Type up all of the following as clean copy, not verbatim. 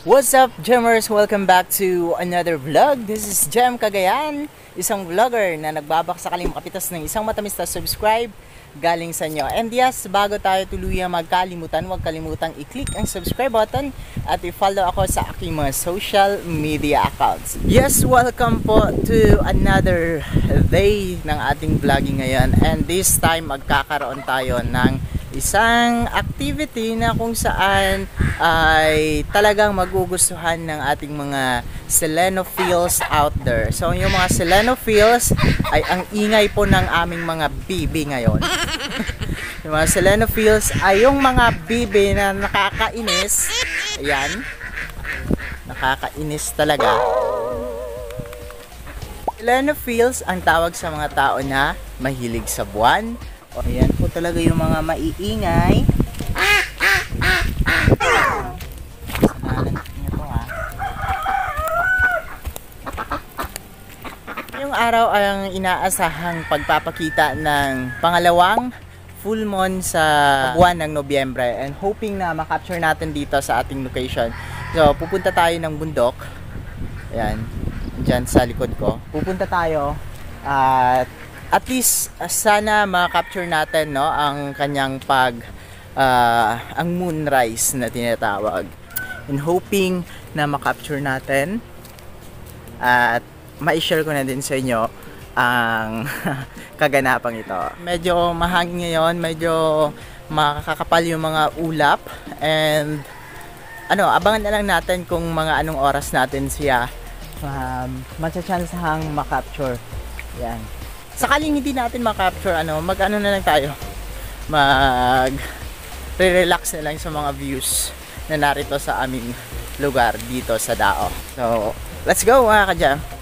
What's up, Gemmers? Welcome back to another vlog. This is JEM Cagayan, isang vlogger na nagbabakasakaling makapitas ng isang matamis na subscribe galing sa inyo. And yes, bago tayo tuluyang magkalimutan, huwag kalimutang i-click ang subscribe button at i-follow ako sa aking mga social media accounts. Yes, welcome po to another day ng ating vlogging ngayon. And this time, magkakaroon tayo ng isang activity na kung saan ay talagang magugustuhan ng ating mga selenophiles out there. So yung mga selenophiles ay ang ingay po ng aming mga bibi ngayon. Yung mga selenophiles ay yung mga bibi na nakakainis. Ayan. Nakakainis talaga. Selenophiles ang tawag sa mga tao na mahilig sa buwan. Ayan po talaga yung mga maiingay. Yung araw ay ang inaasahang pagpapakita ng pangalawang full moon sa buwan ng Nobyembre, and hoping na makapture natin dito sa ating location. So pupunta tayo ng bundok. Ayan, dyan sa likod ko. Pupunta tayo at least sana ma-capture natin, no, ang kanyang ang moonrise na tinatawag, and hoping na ma-capture natin at ma-share ko na din sa inyo ang kaganapang ito. Medyo mahangin ngayon, medyo makakapal yung mga ulap, and abangan na lang natin kung mga anong oras natin siya matcha-chancehang ma-capture. Yan. Sakaling hindi natin ma-capture, mag-ano na lang tayo, mag-relax na lang sa mga views na narito sa aming lugar dito sa Dao. So, let's go mga ka-jam!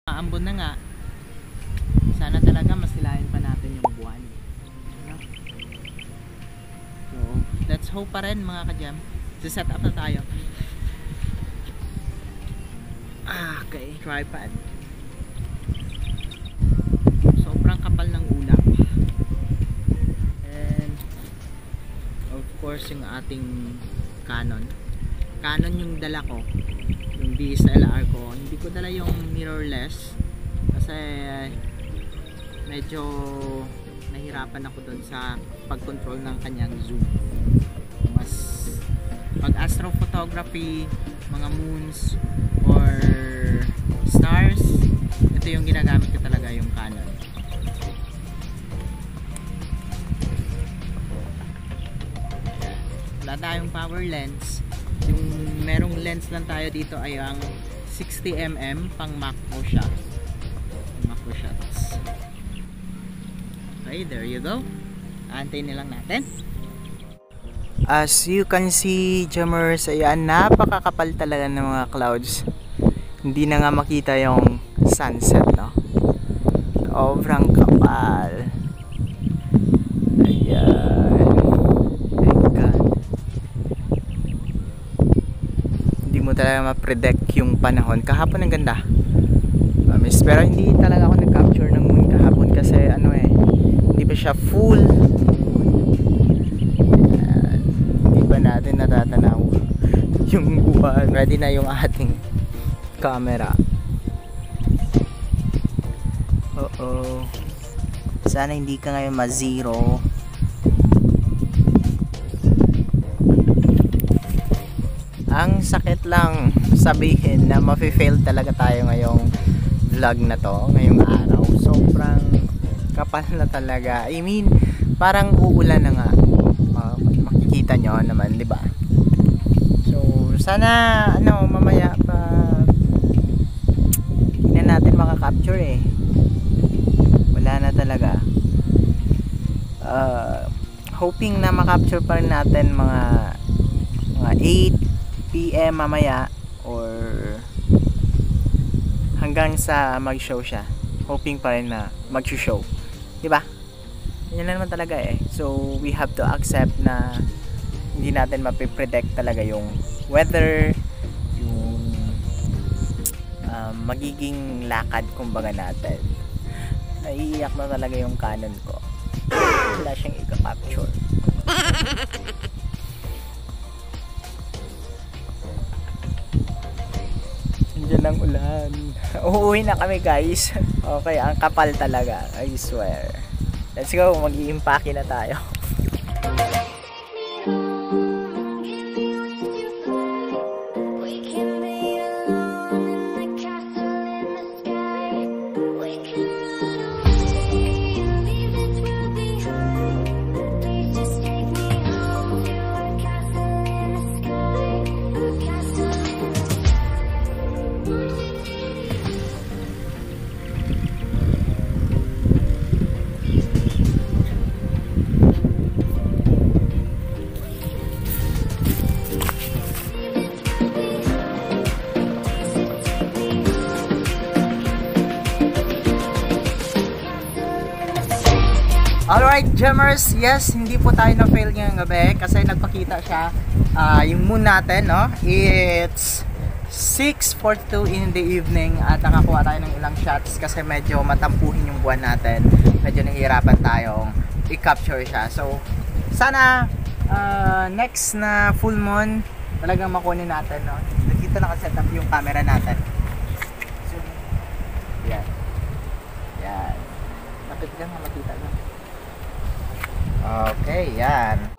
Maambon na nga. Sana talaga masilayan pa natin yung buwan. So, let's hope pa rin mga ka-jam. Set up na tayo. Okay, tripod. Sobrang kapal ng ulap. And of course yung ating Canon. Canon yung dala ko. Yung DSLR ko. Hindi ko dala yung mirrorless kasi medyo nahirapan ako dun sa pag-control ng kanyang zoom. Mas pag astrophotography, mga moons or stars, ito yung ginagamit ko talaga, yung Canon. Wala tayong power lens. Yung merong lens lang tayo dito ay ang 60mm pang macro shot. Macro shots. Okay, there you go. Antayin nilang natin. As you can see, jammers, ayan, napakakapal talaga ng mga clouds. Hindi na nga makita yung sunset, no? Sobrang kapal. Ayan. My God. Hindi mo talaga ma-predict yung panahon. Kahapon ang ganda. Pero hindi talaga ako nag-capture ng moon kahapon kasi ano eh, hindi pa siya full. Natin natatanaw yung buwan. Ready na yung ating camera. Sana hindi ka ngayon ma-zero. Ang sakit lang sabihin na mafe-fail talaga tayo ngayong vlog na to, ngayong araw. Sobrang kapal na talaga. I mean, parang uulan na nga. Makikita nyo naman, di ba? So, sana ano, mamaya pa hindi na natin makaka-capture eh. Wala na talaga. Hoping na makapture pa rin natin mga 8 PM mamaya or hanggang sa mag-show siya. Hoping pa rin na mag-show. Di ba? Yan na naman talaga eh. So we have to accept na hindi natin mapipredict talaga yung weather, yung magiging lakad kumbaga natin. Naiiyak na talaga yung Canon ko. Wala siyang ika-capture. Nandiyan ang ulan. Uuwi na kami guys. Okay, ang kapal talaga, I swear. Let's go, mag-i-impake na tayo. Alright, jammers, yes, hindi po tayo na-fail ngayong gabi kasi nagpakita siya yung moon natin, no? It's 6:42 in the evening at nakakuha tayo ng ilang shots kasi medyo matampuhin yung buwan natin. Medyo nahihirapan tayong i-capture siya. So, sana next na full moon talagang makunin natin, no? Dito nakaset up yung camera natin. So, yan. Yan. Lapit lang, makita lang. Okay, yan.